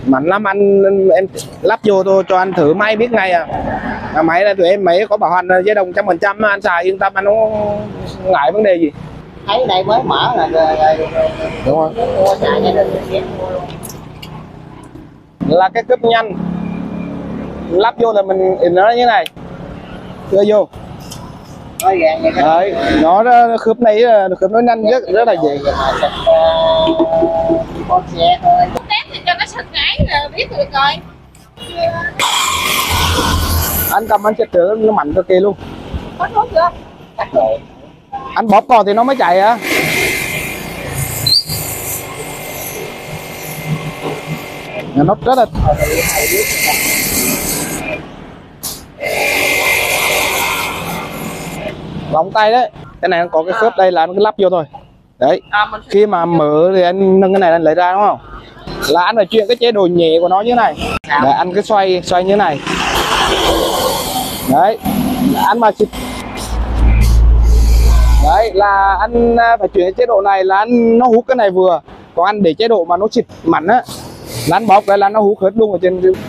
mạnh lắm anh, em lắp vô tôi cho anh thử máy biết ngay à. Máy này tụi em máy có bảo hành giấy đồng 100%, anh xài yên tâm, anh không ngại vấn đề gì. Thấy đây mới mở là đúng rồi, mua xài gia đình mua luôn. Là cái cúp nhanh, lắp vô là mình nó như thế này, đưa vô. Đấy, nó khớp này khớp nó nhanh rất là dễ. Con xe thôi. Test thì cho nó sạch ngải là biết được rồi. Anh cầm anh chết thử nó mạnh cực kỳ luôn. Có thuốc chưa? Anh bóp cò thì nó mới chạy hả? Nó rất là vòng tay đấy. Cái này có cái khớp đây là anh cứ lắp vô thôi. Đấy, khi mà mở thì anh nâng cái này anh lấy ra đúng không? Là anh phải chuyển cái chế độ nhẹ của nó như thế này. Để anh cứ xoay như thế này. Đấy, anh mà xịt. Đấy là anh phải chuyển chế độ này là anh nó hút cái này vừa. Còn anh để chế độ mà nó xịt mạnh á là anh bóp cái là nó hút hết luôn ở trên